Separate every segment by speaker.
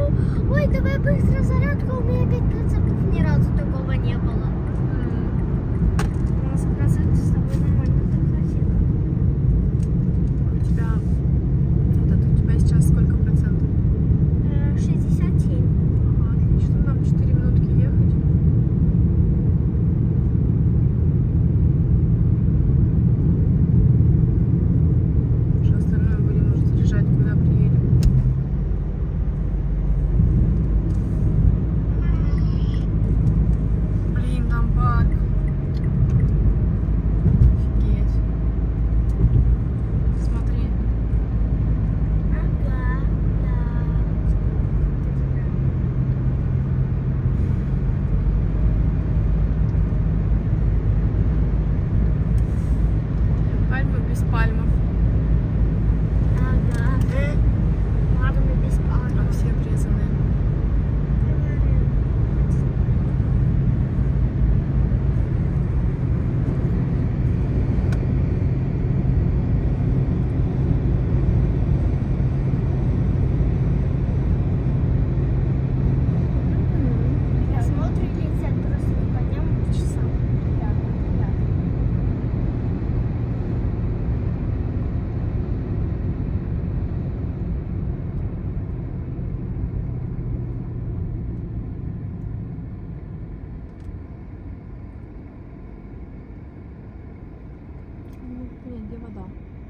Speaker 1: ой, давай быстро зарядку, у меня 5%. Ни разу такого не было. У нас процент с тобой нормально так хватило.
Speaker 2: У тебя, у тебя сейчас сколько процентов?
Speaker 1: 67.
Speaker 2: Ага, отлично. Нам 4 минутки ехать. Уже остальное будем уже заряжать, когда приедем. Блин, там парк. Офигеть. Смотри.
Speaker 1: Ага, да.
Speaker 2: Пальмы без пальмов.
Speaker 1: Ага. Ладно, без пара.
Speaker 2: А все обрезанные.
Speaker 1: Я смотрю, летят просто не по дням, а по часам.
Speaker 2: Нет, где вода?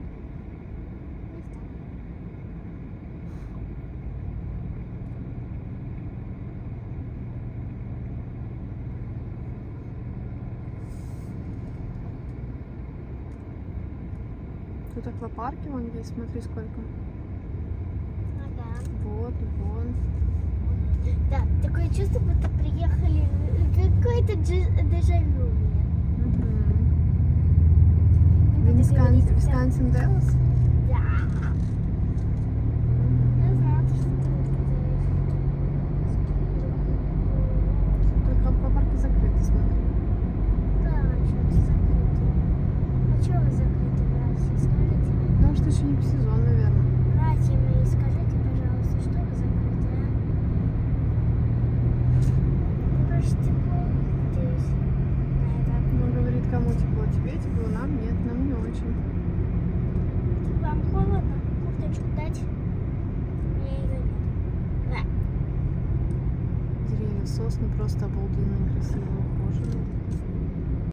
Speaker 2: Тут аквапарки вон есть, смотри сколько.
Speaker 1: Ага.
Speaker 2: Вот, вон.
Speaker 1: Да, такое чувство, будто приехали какое-то дежавю у меня.
Speaker 2: Висконсин Деллс?
Speaker 1: Да. Я знала, что ты
Speaker 2: Только аквапарки закрыты, смотри.
Speaker 1: да, что-то закрыто. А чего вы закрыты, братья? Скажите.
Speaker 2: Потому что еще не сезон, наверное.
Speaker 1: Братья мои, скажите, пожалуйста, что вы закрыты, а? Ну, что тепло здесь.
Speaker 2: Ну, говорит, кому тепло? Тебе тепло, нам нет, нам не очень.
Speaker 1: Вам холодно? Курточку дать? Мне ее нет. Да.
Speaker 2: Деревья, сосны просто обалденные, красивые, ухоженные.